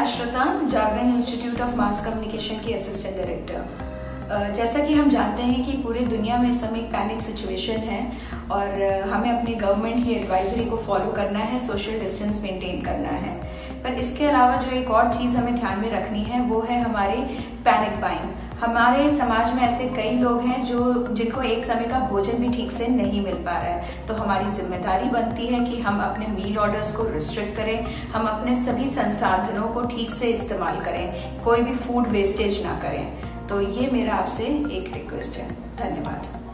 Ashrita, Jagran institute of mass communication की assistant director. जैसा कि हम जानते हैं कि पूरी दुनिया में इस समय एक पैनिक सिचुएशन है और हमें अपनी गवर्नमेंट की एडवाइजरी को फॉलो करना है, सोशल डिस्टेंस मेंटेन करना है। पर इसके अलावा जो एक और चीज़ हमें ध्यान में रखनी है वो है हमारी पैनिक बाइंग। हमारे समाज में ऐसे कई लोग हैं जिनको एक समय का भोजन भी ठीक से नहीं मिल पा रहा है, तो हमारी जिम्मेदारी बनती है कि हम अपने मील ऑर्डर्स को रिस्ट्रिक्ट करें, हम अपने सभी संसाधनों को ठीक से इस्तेमाल करें, कोई भी फूड वेस्टेज ना करें। तो ये मेरा आपसे एक रिक्वेस्ट है। धन्यवाद।